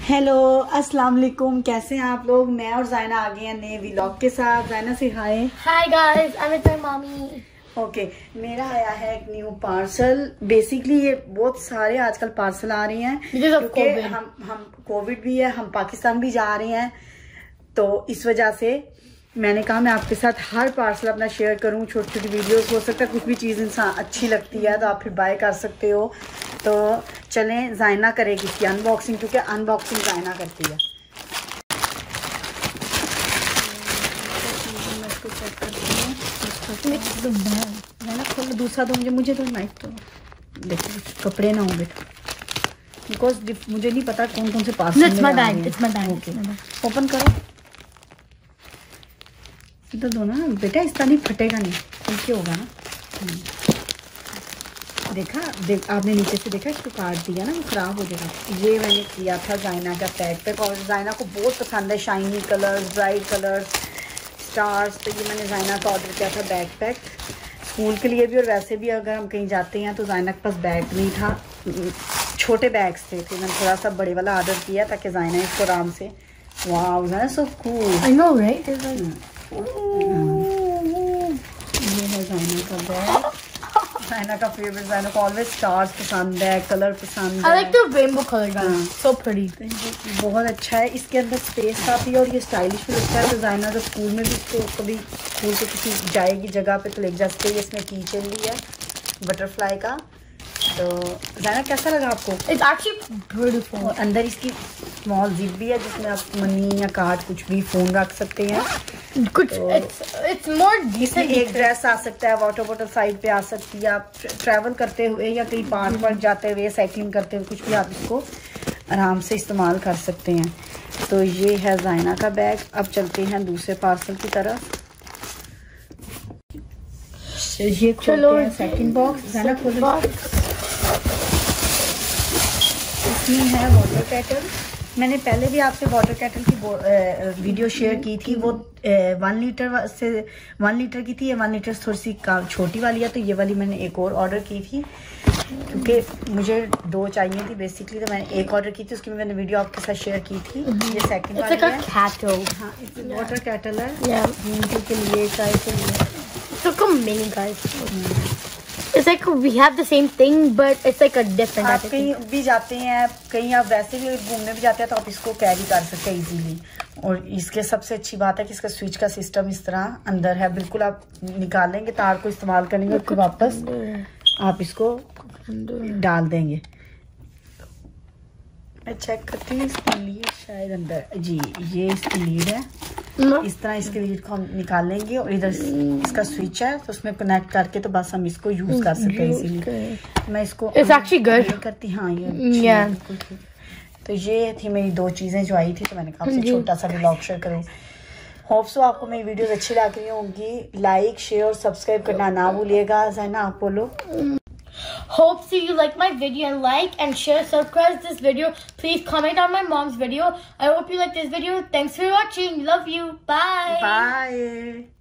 Hello अस्सलाम वालेकुम, कैसे हैं आप लोग। मैं और जायना आ गए हैं नए व्लॉग के साथ। जायना से hi. Hi guys, I am with my mummy. Okay, मेरा आया है एक न्यू पार्सल। बेसिकली ये बहुत सारे आजकल पार्सल आ रहे हैं क्योंकि हम कोविड भी है, हम पाकिस्तान भी जा रहे हैं, तो इस वजह से मैंने कहा मैं आपके साथ हर पार्सल अपना शेयर करूं। छोटी छोटी वीडियोस, हो सकता है कुछ भी चीज़ इंसान अच्छी लगती है तो आप फिर बाय कर सकते हो। तो चलें, जायना करेगी इसकी अनबॉक्सिंग, क्योंकि अनबॉक्सिंग जायना करती है। खोलो, दूसरा दो मुझे तो नाइफ तो देखो कपड़े ना हो बेटा, बिकॉज मुझे नहीं पता कौन कौन से पार्सल ओपन करो। इधर दो ना बेटा, इस तरह नहीं फटेगा, नहीं ठीक होगा ना। देखा आपने नीचे से देखा, इसको काट दिया ना, वो खराब हो जाएगा। ये मैंने किया था जायना का पैक और जायना को बहुत पसंद है shiny colours, bright colours, stars. तो ये मैंने जायना का ऑर्डर किया था बैग स्कूल के लिए भी, और वैसे भी अगर हम कहीं जाते हैं तो जायना के पास बैग नहीं था, छोटे बैग्स थे, तो मैंने थोड़ा सा बड़े वाला ऑर्डर किया ताकि जायना इसको आराम से। Wow Zaina so cool, I know right. ये है जायना का बैग। जायना का फेवरेट, जायना को ऑलवेज स्टार्स पसंद है, कलर पसंद है। I like the rainbow color guys, so pretty। बहुत अच्छा है, इसके अंदर स्पेस काफ़ी है और ये स्टाइलिश भी लगता है। तो जायना तो स्कूल में भी इसको कभी स्कूल से किसी जाएगी जगह पे तो लेके जा सकते हैं। इसमें की चेन भी है बटरफ्लाई का। तो जायना कैसा लगा आपको? It's actually beautiful। और अंदर इसकी स्मॉल जिप भी है जिसमें आप मनी या कार्ड कुछ भी फ़ोन रख सकते हैं। कुछ it's more decent। एक ड्रेस आ सकता है, वाटर बॉटल साइड पे आ सकती है। आप ट्रैवल करते हुए या कहीं पार्क पर जाते हुए, साइकिलिंग करते हुए, कुछ भी आप इसको आराम से इस्तेमाल कर सकते हैं। तो ये है जायना का बैग। अब चलते हैं दूसरे पार्सल की तरफ। ये खोलते हैं सेकंड बॉक्स। जायना खोलो। इसमें है वाटर कैटल। मैंने पहले भी आपसे वाटर कैटल की वीडियो शेयर की थी। वो 1 लीटर से 1 लीटर की थी। ये 1 लीटर थोड़ी सी छोटी वाली है, तो ये वाली मैंने एक और ऑर्डर की थी क्योंकि मुझे 2 चाहिए थी बेसिकली। तो मैंने एक ऑर्डर की थी, उसकी मैंने वीडियो आपके साथ शेयर की थी। ये सेकंड वाली है। हाँ, वाटर कैटल है, के लिए, चाय के लिए। Mini guys, it's like we have the same thing but it's like a different। आप कहीं भी जाते हैं, कहीं आप वैसे भी घूमने भी जाते हैं तो आप इसको कैरी कर सकते हैं इजीली। और इसके सबसे अच्छी बात है कि इसका स्विच का सिस्टम इस तरह अंदर है। बिल्कुल आप निकालेंगे, तार को इस्तेमाल करेंगे, फिर वापस आप इसको डाल देंगे। मैं चेक करती हूँ इसकी लीड, शायद अंदर जी ये इसकी लीड है। इस तरह इसके लीड को हम निकालेंगे और इधर इसका स्विच है, तो उसमें कनेक्ट करके तो बस हम इसको यूज कर सकते हैं इसीलिए। मैं इसको करती। हाँ ये बिल्कुल ठीक। तो ये थी मेरी 2 चीजें जो आई थी, तो मैंने कहा आपसे छोटा सा व्लॉग शेयर करूँ। होप सो आपको मेरी वीडियोस अच्छी लग रही होंगी। लाइक, शेयर और सब्सक्राइब करना ना भूलिएगा। जायना आप बोलो। Hope so you like my video and like and share, subscribe this video. Please comment on my mom's video. I hope you like this video. Thanks for watching. Love you. Bye. Bye.